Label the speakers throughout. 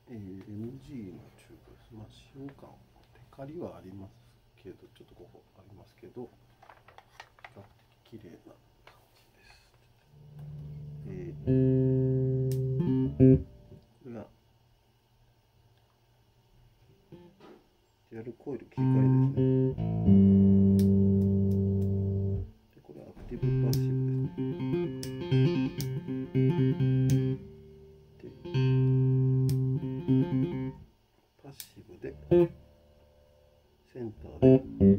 Speaker 1: MG のチューブです。まあ、使用感、テカリはありますけど、ちょっとここありますけど、比較的綺麗な感じです。これがデュアルコイル切り替えですね。で、これはアクティブパッシブですね。で、パッシブでセンターで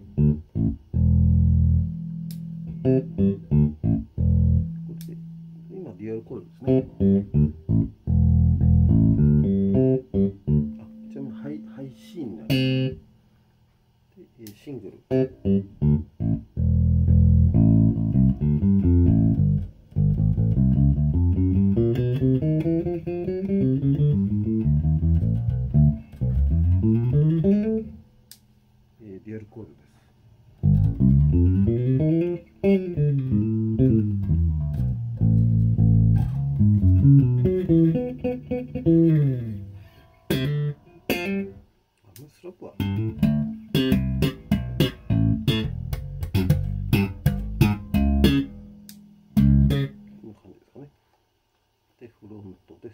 Speaker 1: これで今デュアルコイルですね。ちなみにハイ C になる。で、シングル。デュアルコイルです。スラップはこんな感じですかね。で、フロントです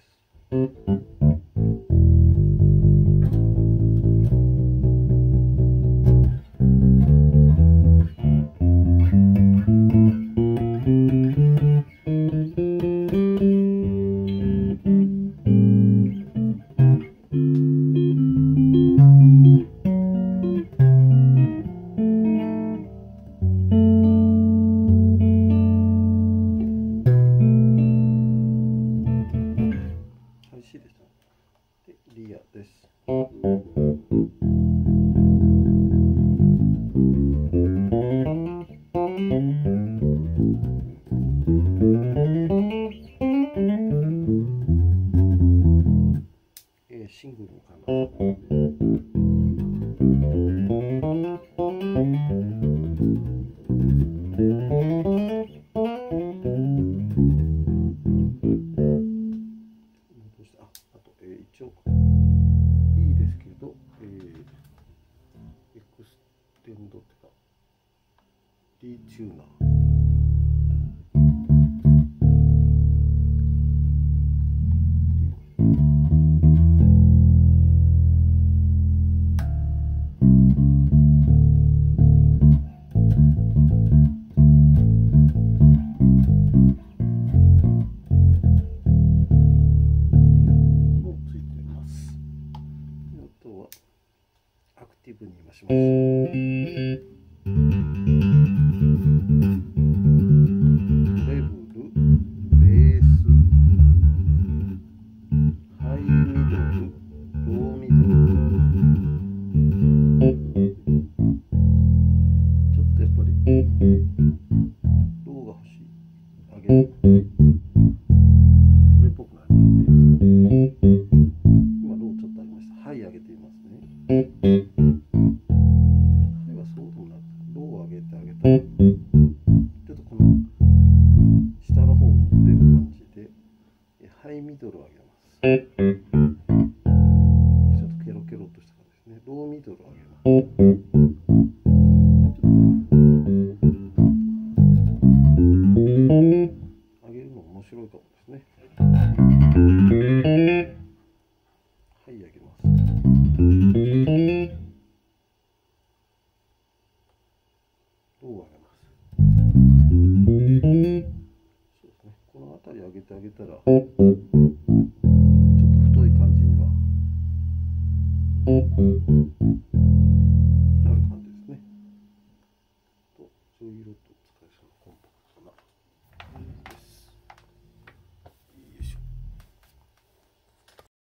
Speaker 1: 。IC でした。で、リアです。シングルに変えます。あと、一応いいですけど、エクステンドっていうか、D チューナー。アクティブに今します。レブル、ベース、ハイミドル、ローミドル。ちょっとやっぱりローが欲しい。上げる。それっぽくなりますね。今ローちょっとありました。はい、上げていますね。ちょっとこの下の方も出る感じでハイミドルを上げます。ちょっとケロケロっとした感じですね。ローミドルを上げます。上げるの面白いかもですね。はい、上げます。ローを上げます。そうですね。この辺り上げてあげたら、ちょっと太い感じにはなる感じですね。と、そういう色と使いそうなコンパクトな。